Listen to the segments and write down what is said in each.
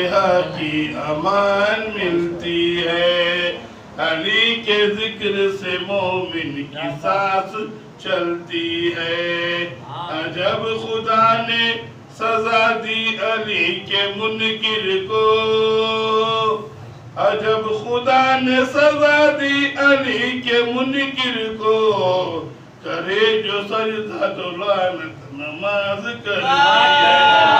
तन्हा की अमान मिलती है। अली के जिक्र से मोमिन की सांस चलती है। अजब खुदा ने सजा दी अली के मुनकिर को, अजब खुदा ने सजा दी अली के मुनकिर को। करे जो सजदा तो लानत नमाज करती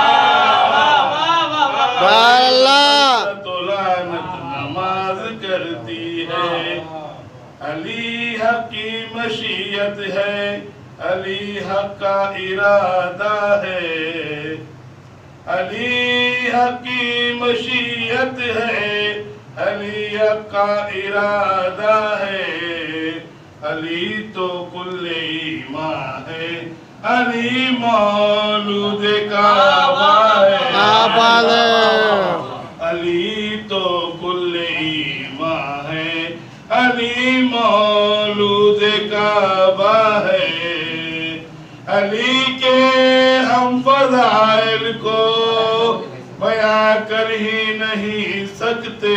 है, तो लानत नमाज करती है। अली हक की मशीयत है, अली हक का इरादा है। अली हक की मशीयत है, अली हक का इरादा है। अली तो कुल्ले ईमान है, अली मौलूद काबा है। अली तो कुल्ले ईमान है, अली मौलूद काबा है। अली के हम फज़ाइल को बयां कर ही नहीं सकते,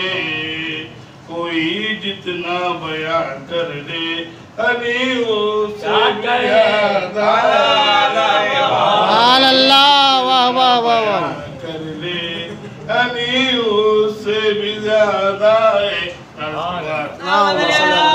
कोई जितना बयां कर ले अली उससे ज़्यादा कर ले, अली उससे भी ज़्यादा है।